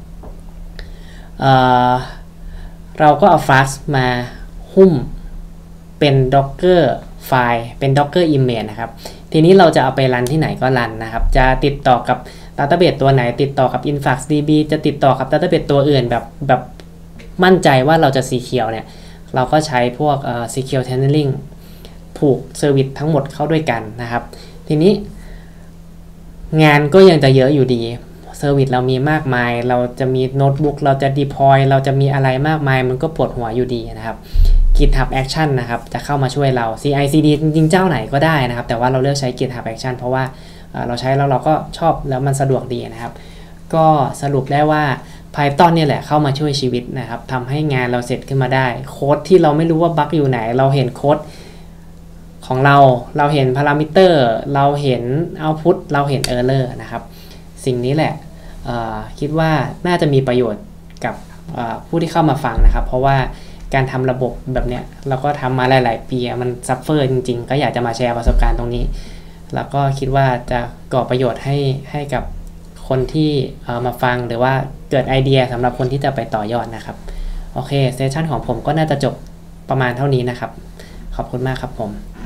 เราก็เอา Flux มาหุ้มเป็น Docker ไฟล์เป็น Docker image นะครับทีนี้เราจะเอาไปรันที่ไหนก็รันนะครับจะติดต่อกับ Database ตัวไหนติดต่อกับ InfluxDB จะติดต่อกับ Database ตัวอื่นแบบมั่นใจว่าเราจะ secure เนี่ยเราก็ใช้พวกsecure tunneling ผูกเซอร์วิสทั้งหมดเข้าด้วยกันนะครับทีนี้งานก็ยังจะเยอะอยู่ดีเซอร์วิสเรามีมากมายเราจะมีโน้ตบุ๊กเราจะ deploy เราจะมีอะไรมากมายมันก็ปวดหัวอยู่ดีนะครับ GitHub Action นะครับจะเข้ามาช่วยเรา CI/CD จริงๆเจ้าไหนก็ได้นะครับแต่ว่าเราเลือกใช้ GitHub Action เพราะว่าเราใช้แล้วเราก็ชอบแล้วมันสะดวกดีนะครับก็สรุปได้ว่า Python เนี่ยแหละเข้ามาช่วยชีวิตนะครับทำให้งานเราเสร็จขึ้นมาได้โค้ดที่เราไม่รู้ว่าบั๊กอยู่ไหนเราเห็นโค้ดของเราเห็นพารามิเตอร์เราเห็น output เราเห็น error นะครับสิ่งนี้แหละคิดว่าน่าจะมีประโยชน์กับผู้ที่เข้ามาฟังนะครับเพราะว่าการทำระบบแบบเนี้ยเราก็ทำมาหลายๆปีมันซัฟเฟอร์จริงๆก็อยากจะมาแชร์ประสบการณ์ตรงนี้แล้วก็คิดว่าจะก่อประโยชน์ให้กับคนที่มาฟังหรือว่าเกิดไอเดียสำหรับคนที่จะไปต่อยอดนะครับโอเคเซสชั่นของผมก็น่าจะจบประมาณเท่านี้นะครับขอบคุณมากครับผม